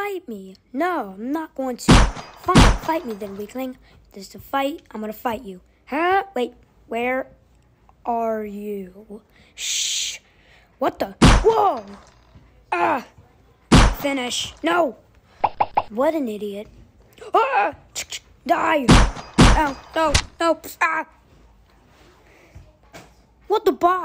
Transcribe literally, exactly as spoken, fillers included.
fight me. No, I'm not going to. Fine, fight me then, weakling. If this is a fight, I'm gonna fight you. Huh? Wait, where are you? Shh. What the? Whoa! Ah! Finish. No! What an idiot. Ah! Die! Oh, no, no. Ah! What the bomb?